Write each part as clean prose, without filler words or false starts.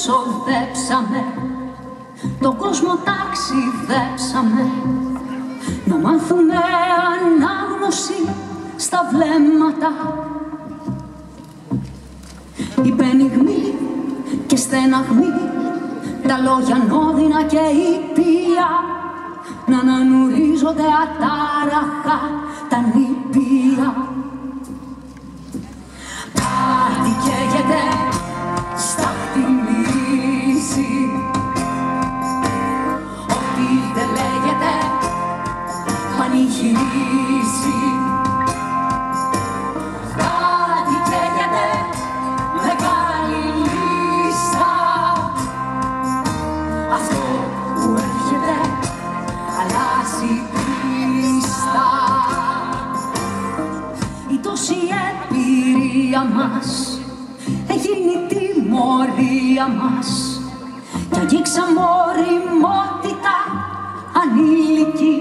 ξοδέψαμε, τον κόσμο ταξιδέψαμε, να μάθουμε ανάγνωση στα βλέμματα. Η πενιγμή και στεναγμή, τα λόγια νόδινα και ήπια, να ανανουρίζονται ατάραχα τα νήπια. Κάτι καίγεται, στάχτη μυρίζει, ό,τι δεν λέγεται πανηγυρίζει. Κάτι καίγεται, μεγάλη λίστα, αυτό που έρχεται αλλάζει πίστα. Η τόση εμπειρία μας έγινε τιμωρία μας κι αγγίξαμε ωριμότητα ανήλικη.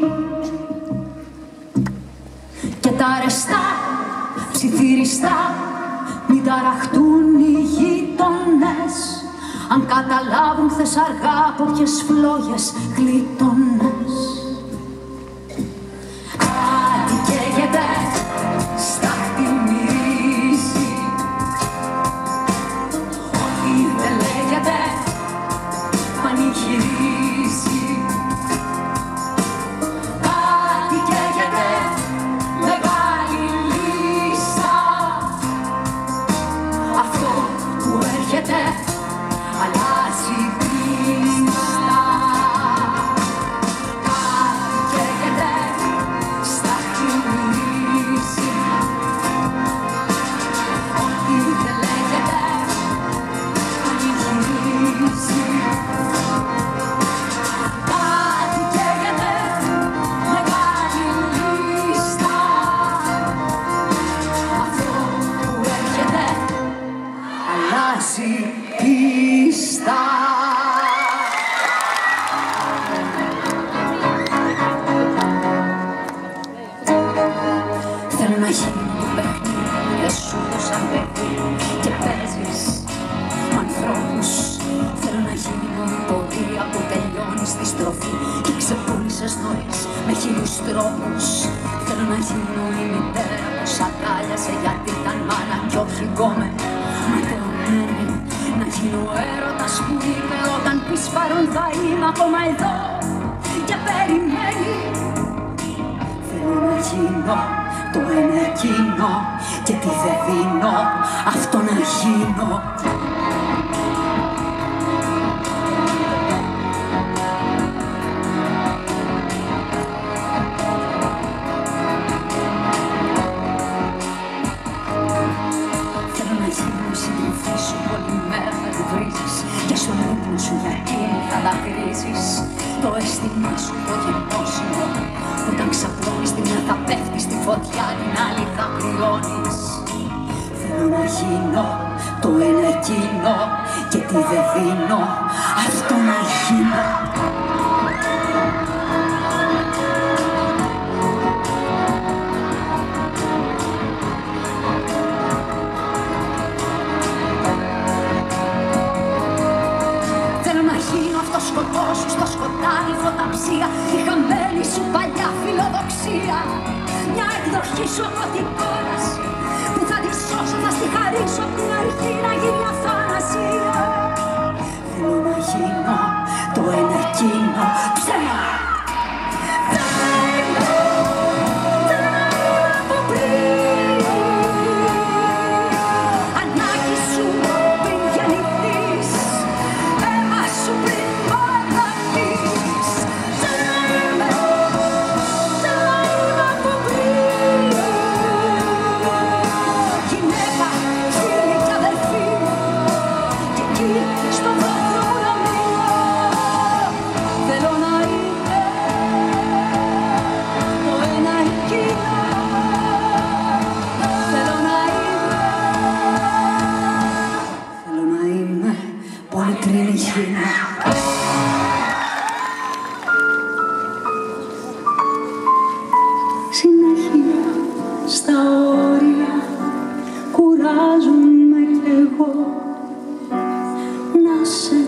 Και τα αρεστά ψιθυριστά μην ταραχτούν οι γείτονες, αν καταλάβουν χθες αργά από ποιες φλόγες γλίτωνες. Κάτι καίγεται, στάχτη μυρίζει, ό,τι δεν λέγεται πανηγυρίζει. Κάτι καίγεται, μεγάλη λίστα, αυτό που έρχεται αλλάζει πίστα. Κάτι καίγεται, στάχτη μυρίζει, ό,τι δεν λέγεται πανηγυρίζει. Κάτι καίγεται, μεγάλη λίστα, αυτό που έρχεται αλλάζει πίστα. Θέλω να γίνω το παιχνίδι και σου σαν παιδί και παίζεις με ανθρώπους. Θέλω να γίνω η πορεία που τελειώνει στη στροφή και ξεπούλησες νωρίς με χίλιους τρόπους. Θέλω να γίνω η μητέρα που σ' αγκάλιασε γιατί ήταν μάνα κι όχι γκόμενη ματαιωμένη. Να γίνω ο έρωτας που είπε όταν πεις παρόν θα είμαι ακόμα εδώ και περιμένει. Θέλω να γίνω το ένα εκείνο και τι δεν δίνω αυτό να γίνω. Θέλω να γίνω η συντροφή σου όλη μέρα να τη βρίζεις και στον ύπνο σου γιατί μου θα δακρύζεις. Το αίσθημά σου το γεννόσιμο όταν ξαπλώνεις τη μια θα πέφτει στη φωτιά, την άλλη θα πληρώνεις. Θέλω να γίνω το ένα εκείνο και τι δεν δίνω αυτό να γίνω. Θέλω να γίνω αυτό σκοτώ σου στο σκοτάδι φωταψία, η χαμένη σου παλιά φιλοδοξία, μια εκδοχή σου από την κόλαση που θα τη σώσω, θα στη χαρίσω απ' την αρχή να γίνει αθανασία. Θέλω να γίνω το ένα εκείνο ψέμα. Συνέχεια στα όρια κουράζομαι κι εγώ να σε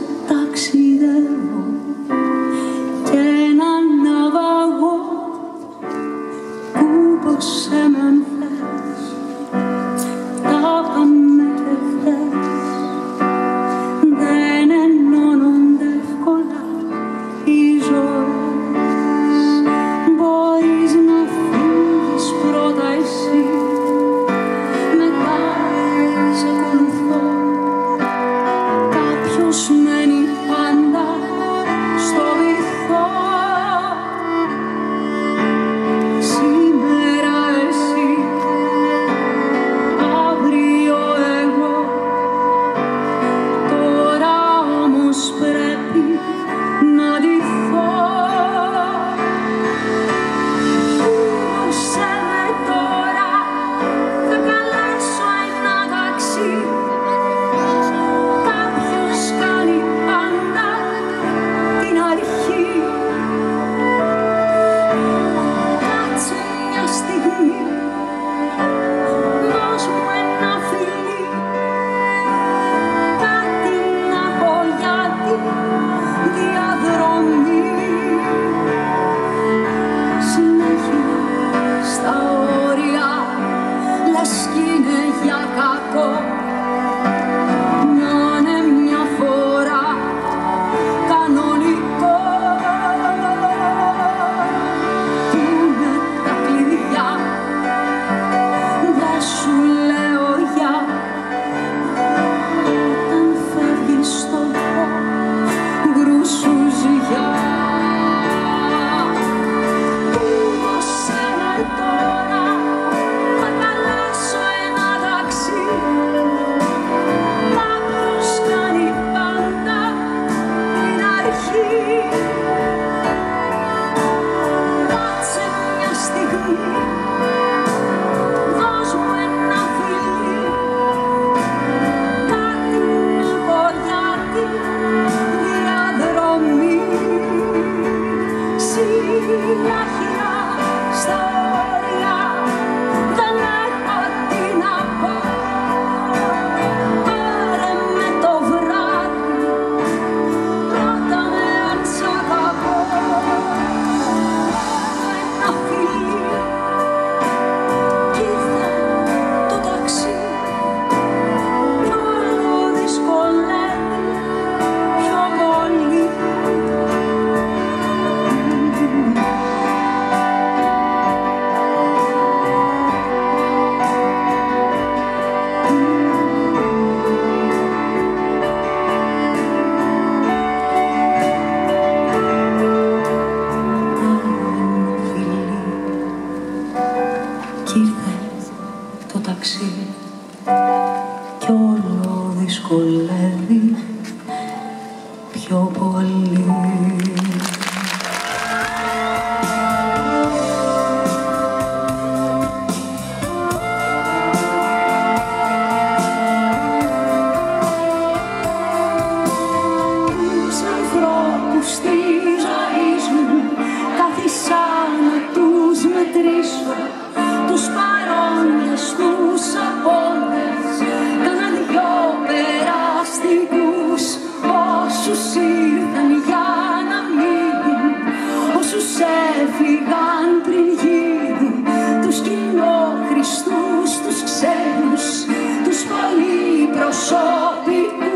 όσους ήρθαν για να μείνουν, όσους έφυγαν πριν γίνουν, τους κοινόχρηστους, τους ξένους, τους πολυπροσωπικούς.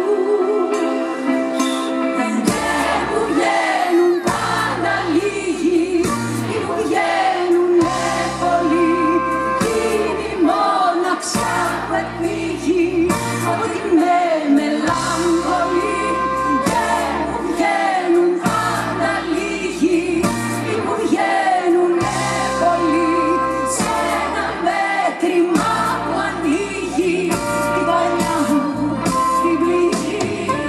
Δεν μου βγαίνουν πάντα λίγοι, ή μου βγαίνουνε πολλοί, είναι η μοναξιά που επήγει από τη μελαγχολή. Δεν μου βγαίνουν πάντα λίγοι, ή μου βγαίνουνε πολλοί, σε ένα μέτρημα που ανοίγει την καρδιά μου την πληγή.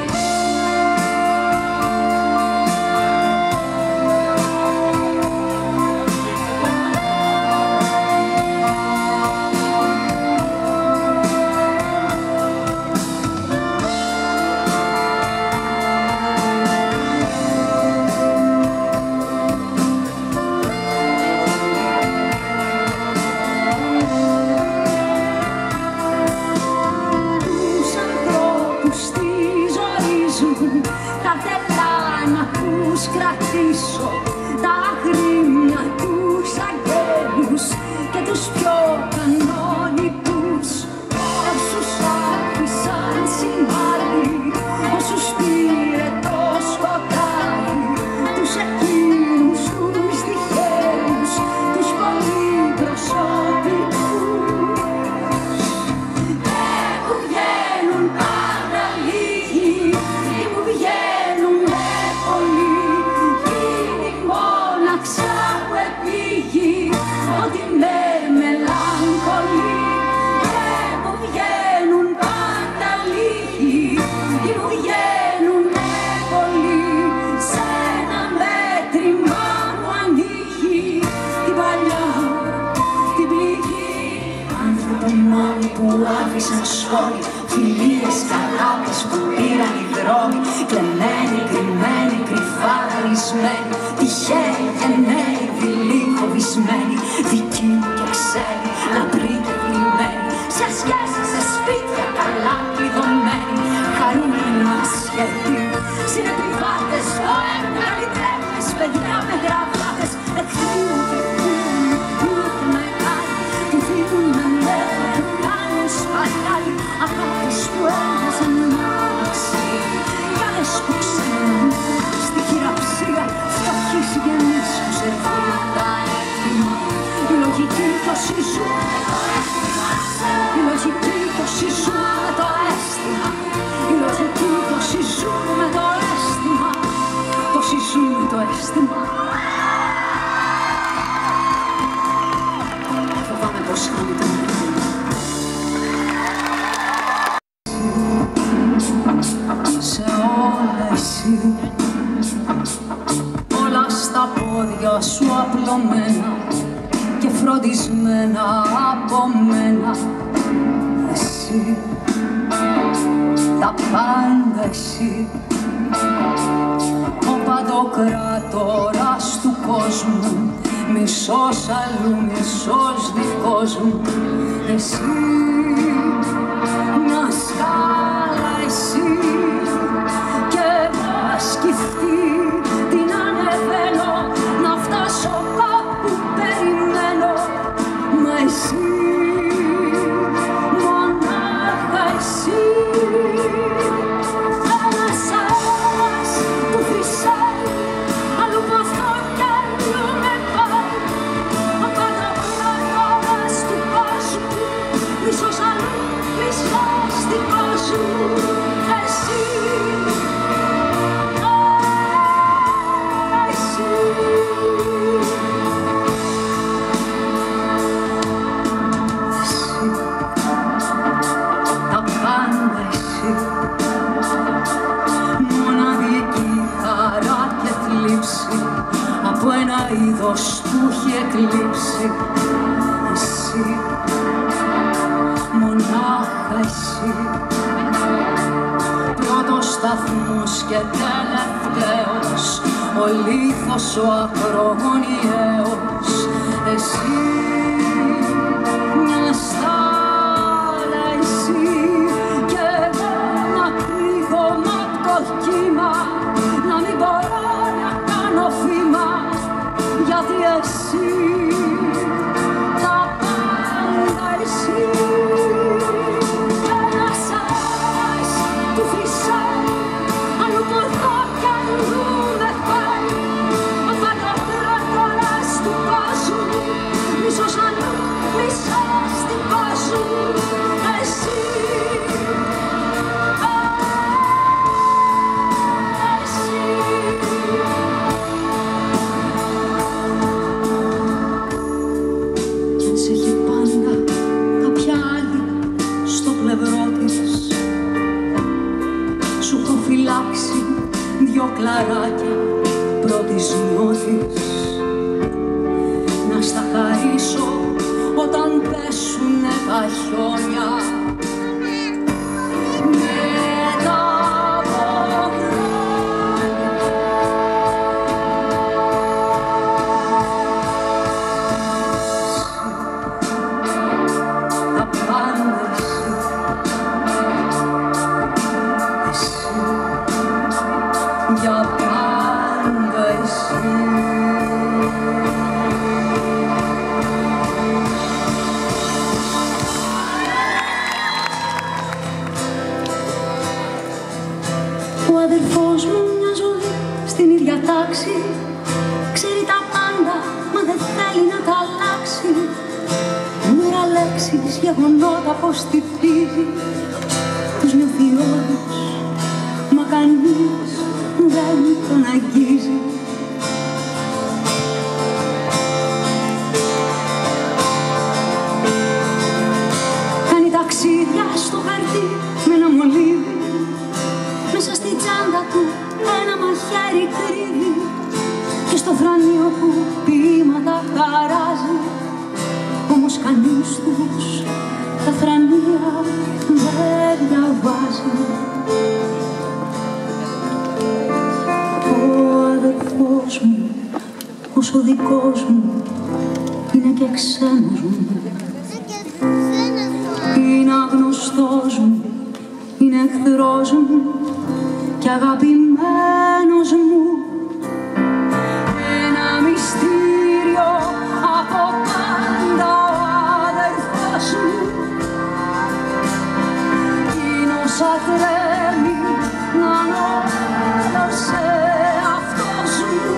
Τους ανθρώπους στη ζωή ζουν, τα θέλω να τους κρατήσω, τα αγρίμια τους αγγέλους και τους πιο κανονικούς. Όσους άφησαν σημάδι, όσους πήρε το σκοτάδι, τους εκείνους τους τυχαίους, τους πολυπροσωπικούς. Δεν μου βγαίνουν πάντα λίγοι, ή μου βγαίνουνε πολλοί, είναι η μοναξιά που επήγει ότι με μελαγχολεί. Δεν μου βγαίνουν πάντα λίγοι, ή μου βγαίνουνε πολλοί, σε ένα μέτρημα που ανοίγει την παλιά την πληγή. Άνθρωποι μόνοι που άφησαν σχόλοι, φιλίες και αγάπες που πήραν οι δρόμοι, κλεμμένοι, κρυμμένοι, κρυφά χαρισμένοι, τυχαίοι και νέοι, δειλοί, φοβισμένοι, δικοί μου και ξένοι, λαμπροί και βλημμένοι, σε σχέσεις, σε σπίτια καλά κλειδωμένοι, χαρούμενοι ασχετοί, συνεπιβάτες, καλλιτέχνες, παιδιά με γραβάτες, εχθροί μου και φίλοι μου, και μεγάλοι, που δίνουν με μέρα, κάνουν σπατάλοι, αγάπες που έμοιαζαν μάξι, κάλες που ξέρουν στη χειραψία, φτωχοί συγγενείς που σερβίρουν τα έθιμα. Η λογική το συζούν με το αίσθημα, η λογική το συζούν με το αίσθημα, η λογική το συζούν με το αίσθημα, το συζούν με το αίσθημα. Φοβάμαι πως χάνει το νερό. Σε όλα εσύ, όλα στα πόδια σου απλωμένα και φροντισμένα από μένα. Εσύ, τα πάντα εσύ, ο παντοκράτορας του κόσμου, μισός αλλού, μισός δικός μου. Εσύ, μια σκάλα εσύ, και να σκυφτεί την ανεβαίνω, να φτάσω κάπου περιμένω. Μα εσύ, μονάχα εσύ, ένας αέρας που φυσάει, αλλού ποθώ κι αλλού με πάει. Ο παντοκράτορας του κόσμου, μισός αλλού, μισός δικός μου. Εσύ, τα πάντα εσύ, μοναδική χαρά και θλίψη, από ένα είδος που έχει εκλείψει. Εσύ, μονάχα εσύ, πρώτος σταθμός και τελευταίος, ο λίθος ο ακρογωνιαίος. Εσύ, μια στάλα εσύ, και ένα πλήγωμα απ' το κύμα. φεγγλαράκια πρώτης νιώθεις, να στα χαρίσω όταν πέσουνε τα χιόνια. Ο αδερφός μου μια ζωή στην ίδια τάξη, ξέρει τα πάντα, μα δεν θέλει να τα αλλάξει. Νούμερα, λέξεις, γεγονότα, πως τυπίζει, τους νιώθει όλους, μα κανείς δεν τον αγγίζει. Κάνει ταξίδια στο χαρτί με ένα μολύβι, μέσα στη τσάντα του ένα μαχαίρι κρύβει, και στο φρανείο που ποίηματα χαράζει, όμως κανείς τους τα φρανεία δεν διαβάζει. Ο αδερφός μου, ως ο δικός μου, είναι και ξένος μου, είναι αγνωστός μου, είναι εχθρός μου και αγαπημένος μου. Ένα μυστήριο από πάντα ο αδερφός μου, είναι όσα τρέμει να νόμωσε αυτός μου.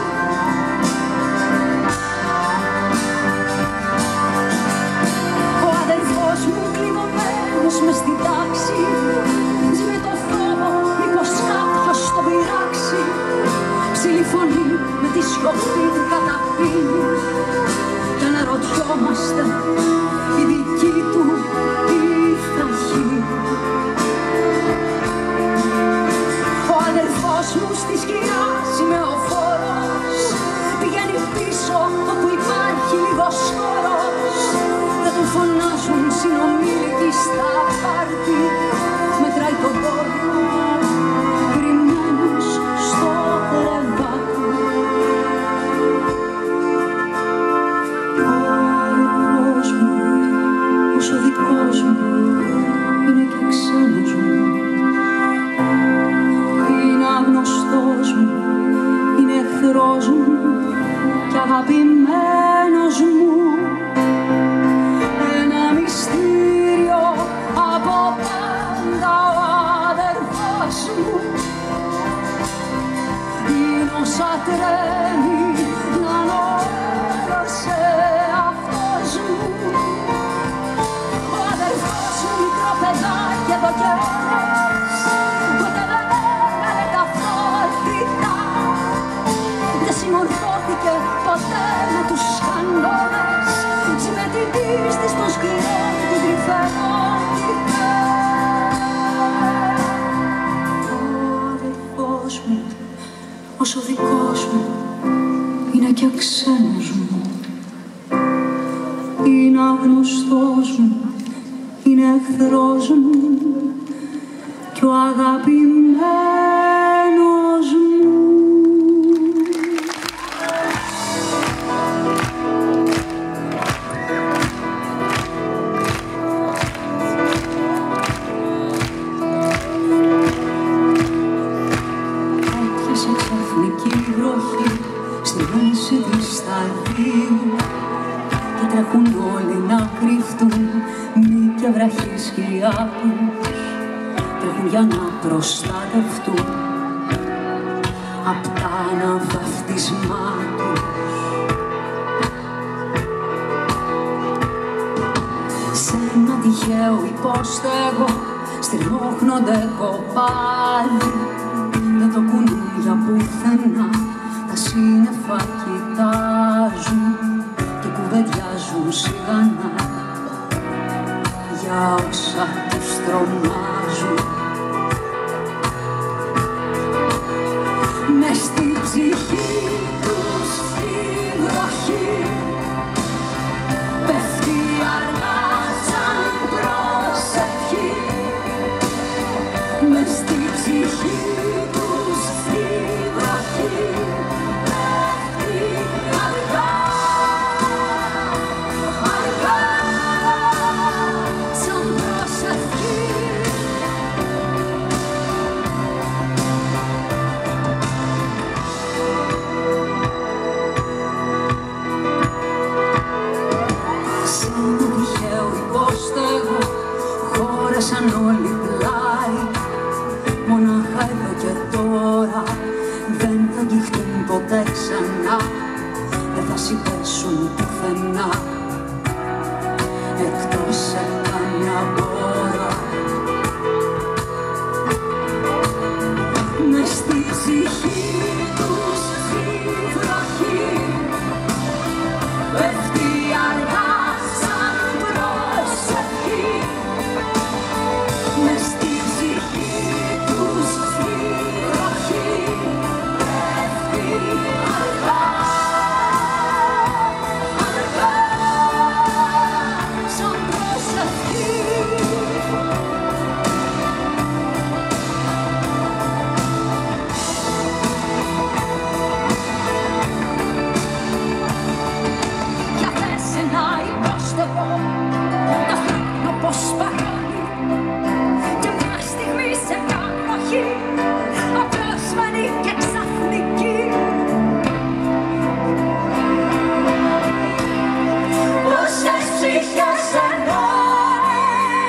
Ο αδερφός μου κλειδωμένος μες στην τάξη, ζει με το φόβο μήπως κάποιος τον πειράξει. Ψηλή φωνή με τη σιωπή του καταπίνει, κι αναρωτιόμαστε η δική του τι θα γίνει. Ο αδερφός μου στη σκιά σημεοφόρος, πηγαίνει πίσω όπου υπάρχει λίγος χώρος. Δεν τον φωνάζουν συνομήλικοι στα πάρτι, μετράει τον κόσμο κρυμμένος στο κρεβάτι. Ο αδερφός μου, ως ο δικός μου, είναι και ξένος μου, είναι αγνωστός μου, είναι εχθρός μου και αγαπημένος μου. Ένα μυστήριο από πάντα ο αδερφός μου, είναι όσα τρέμει να νόμωσε αυτός μου. Ο αδερφός μου μικρό παιδάκι εδώ και ώρες, ποτέ δεν έβγαλε ταυτότητα, δεν συμμορφώθηκε ποτέ με τους κανόνες, ζει με την πίστη στο σκληρό του τρυφερότητα. Ο αδερφός μου, ως ο δικός μου, είναι και ξένος μου, είναι αγνωστός μου, είναι εχθρός μου κι ο αγαπημένος μου. Έπιασε ξαφνική βροχή στη μέση της σταδίου και τρέχουν όλοι να κρυφτούν, μη και βραχή σκιά τους, τρέχουν για να προστατευτούν απ' τα αναβαφτισμά τους. Σε ένα τυχαίο υπόστεγο στριμώχνονται κοπάδι, δεν το κουνούν για πουθενά, τα σύννεφα κοιτάζουν και κουβεντιάζουν σιγανά για όσα τους τρομάζουν. τώρα δεν θα αγγιχτούν ποτέ ξανά, δεν θα συμπέσουν πουθενά εκτός σε καμιά μπόρα. Μες στη ψυχή τους η βροχή πέφτει αργά σαν προσευχή. Μες στη ψυχή τους η βροχή πέφτει αργά, αργά σαν προσευχή. Το χρόνο πως σπαρώνει και μια στιγμή σε μια βροχή απρόσμενη και ξαφνική. Πόσες ψυχές ενώνει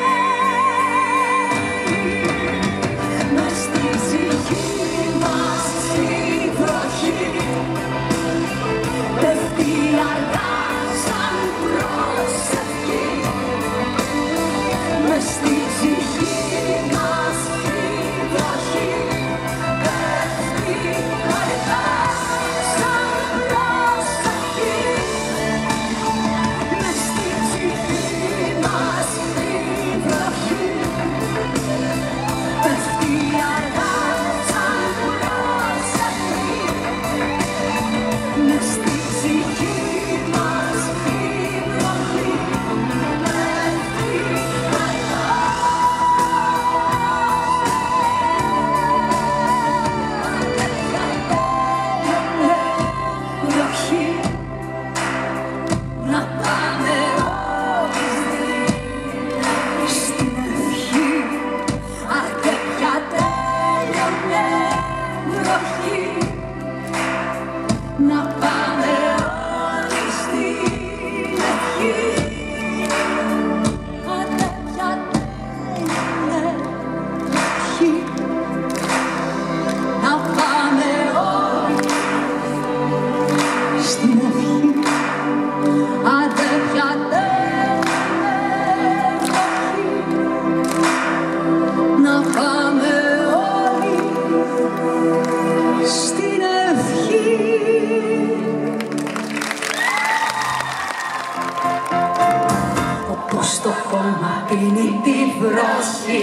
μες στη ψυχή μας η βροχή πέφτει αργά σαν προσευχή. Μες στη ψυχή μας η βροχή πέφτει αργά σαν προσευχή. Μες στη ψυχή μας η βροχή πέφτει αργά σαν προσευχή. Μες στη ψυχή μας η βροχή να πάμε όλοι στην ευχή. Άντε πια τέλειωνε βροχή, να πάμε όλοι στην ευχή. Άντε πια τέλειωνε βροχή, να πάμε όλοι στην ευχή. Άντε πια τέλειωνε βροχή, να πάμε όλοι στην ευχή. Όπως το χώμα πίνει τη βροχή,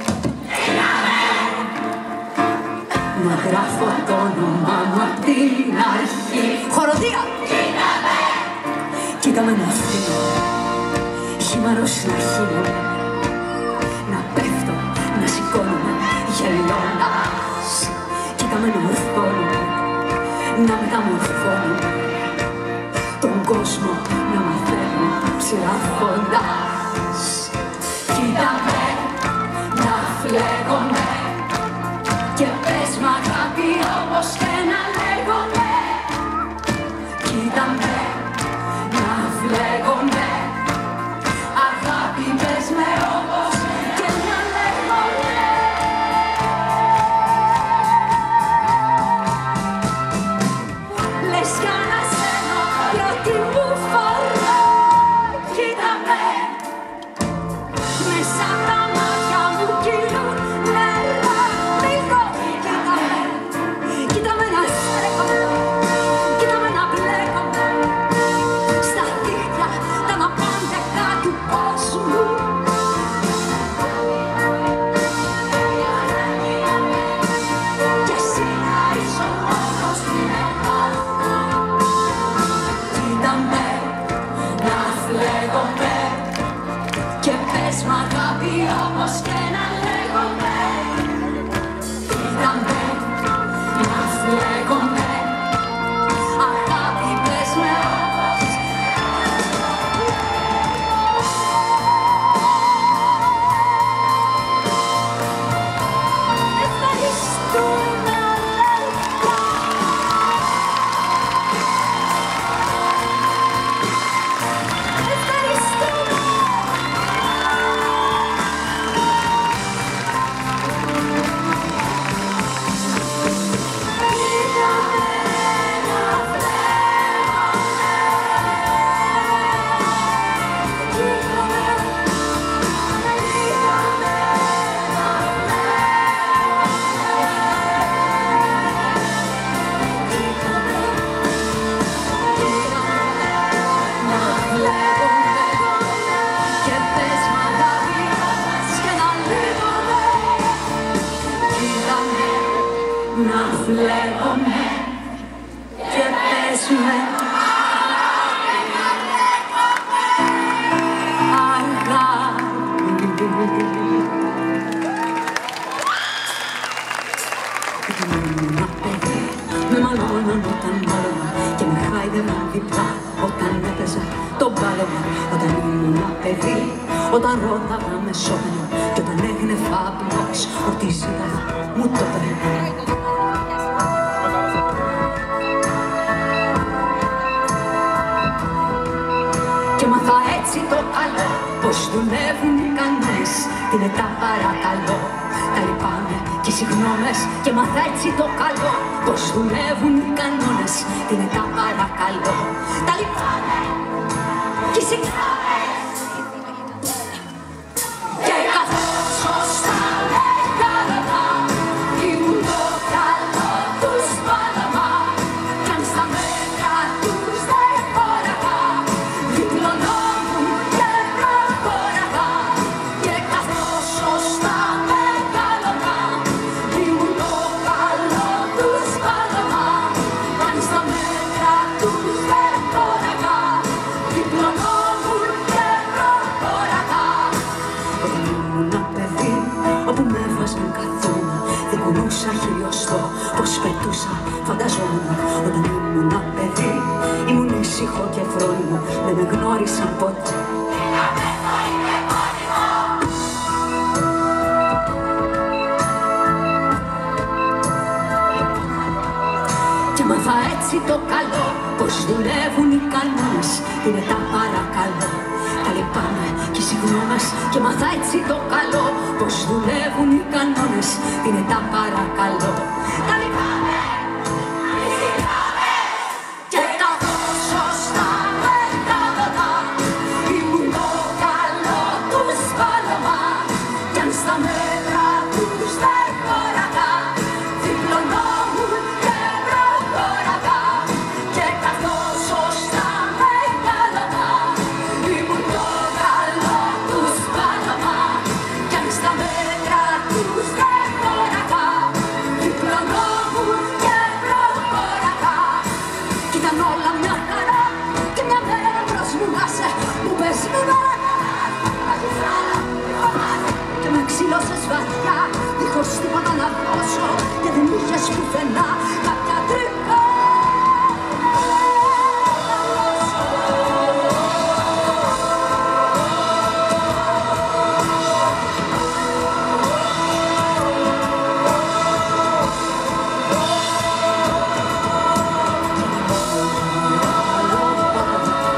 να γράφω το όνομά μου απ' την αρχή. Χοροδία! Κοίτα με να φύγω, χειμαρός να χύνομαι, να πέφτω, να σηκώνομαι γελώντας. Κοίτα με να μορφώνομαι, να μεταμορφώνομαι, τον κόσμο να μαθαίνω ψηλαφώντας. Κοίτα με να φλέγομαι και πες μ' αγάπη όπως και να λέγομαι. Κοίτα με να φλέγομαι, αγάπη πες με όπως και να λέγομαι. Λες κι ανασένω πρώτη μου φορά. Κοίτα με, μέσα απ' τα μάτια μου κυλούν νερά. Λίγο κοίτα με να στέκομαι, κοίτα με να μπλέκομαι. λέγομαι και πες με με μαλώναν όταν μάλωνα και με χάιδευαν διπλά όταν έπαιζα το μπάλωμα. Όταν ήμουν παιδί, όταν ρώταγα μεσόμενο και όταν έγινε φάπλος, ό,τι ζήταγα μου το έπαιρνε. Και μάθα έτσι το καλό, πως δουλεύουν οι κανόνες, τι είναι τα παρακαλώ. Τα λυπάμαι και οι συγγνώμες και μάθα έτσι το καλό, πως δουλεύουν οι κανόνες, τι είναι τα παρακαλώ. Τα λυπάμαι και οι συγγνώμες και καθώς σωστά μεγάλωνα ήμουν το καλό τους πάλαμα κι αν στα μέτρα τους δεν χώραγα διπλωνόμουν και προχώραγα και καθώς σωστά μεγάλωνα ήμουν το καλό τους πάλαμα κι αν στα μέτρα τους δεν χώραγα διπλωνόμουν και προχώραγα. Όταν ήμουν παιδί, όπου με έβαζαν καθόμουν, δεν κουνούσα χιλιοστό, πως πετούσα φανταζόμουν. Όταν ήμουν παιδί, ήμουν ήσυχο και φρόνιμο, δεν με γνώρισαν ποτέ. Και μάθα έτσι το καλό, πως δουλεύουν οι κανόνες, είναι τα παρακαλώ. Τα λυπάμαι και οι συγγνώμες και μάθα έτσι το καλό, πως δουλεύουν οι κανόνες, είναι τα παρακαλώ. Τα λυπάμαι και οι συγγνώμες και καθώς σωστά μεγάλωνα ήμουν το καλό τους πάλαμα κι αν στα μέτρα τους δεν χώραγα διπλωνόμουν και προχώραγα και καθώς σωστά μεγάλωνα ήμουν το καλό τους πάλαμα κι αν στα μέτρα τους δεν χώραγα διπλωνόμουν και προχώραγα. Κι ήταν όλα μια χαρά και μια μέρα μπρος μου άσε μου πες μη και με ξυλώσες βαθιά δίχως τίποτα να δώσω και δεν είχες πουθενά κάποια τρύπα.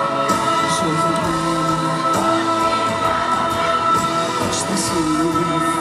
Στα σύνορα